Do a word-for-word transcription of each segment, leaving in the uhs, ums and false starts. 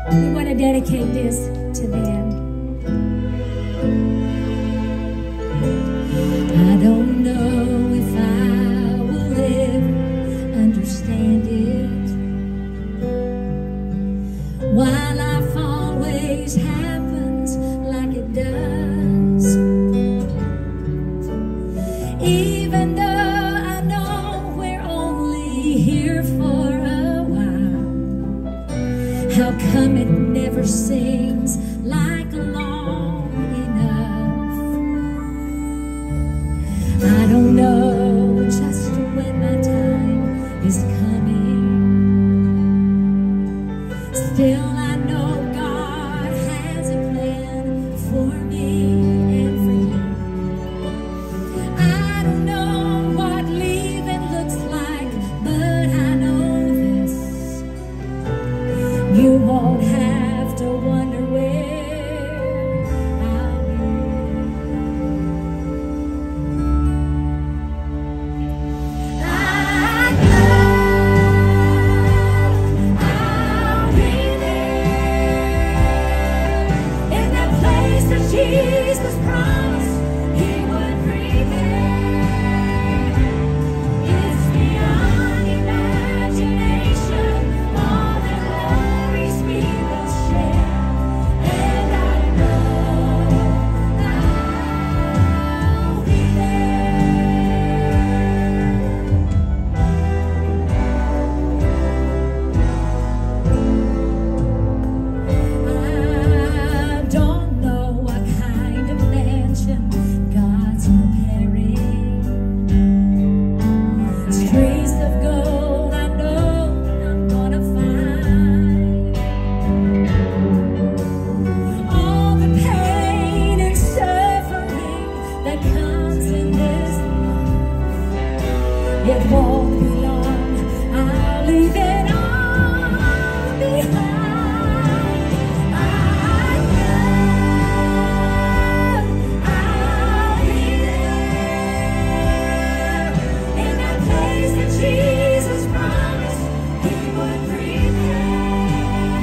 We want to dedicate this to them. I don't know if I will ever understand it, why life always happens like it does. Even though I know we're only here for a while, how come it never seems like long enough? I don't know just when my time is coming. Still I know God has a plan for me and for you. I don't know what leaving looks like, but I know this: you won't have to wonder where I'll be. I know I'll be there in that place that Jesus promised He would prepare. It's beyond imagination, all the glories we will share. And I know I'll be there. I don't know what kind of mansion God's preparing. Streets of gold I know I'm gonna find. All the pain and suffering that comes in this life, it won't be long, I'll leave it all behind. I know I'll be there in that place that Jesus promised He would prepare.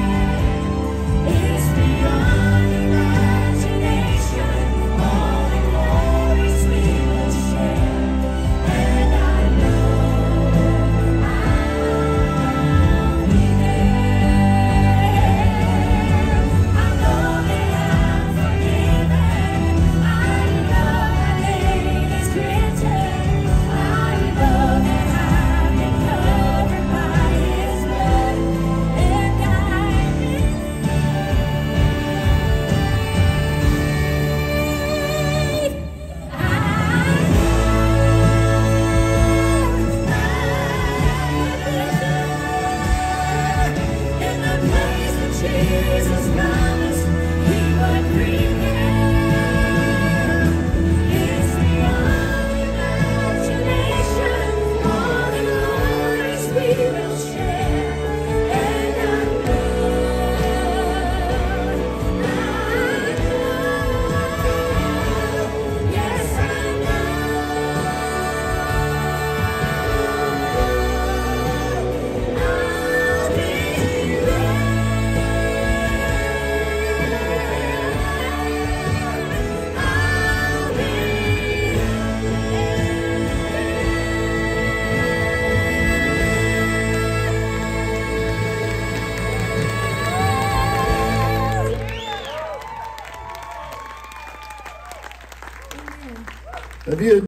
It's beyond imagination, all the glories we will share. And I know I'll be there. I know that I'm forgiven. I know my name is written. I know that I've been covered by His blood, and I've been saved. I know in the place that Jesus promised He would prepare. It's beyond imagination, all the glories we will share. And I know, I know, yes I know, I'll be there. I'll be there. Have you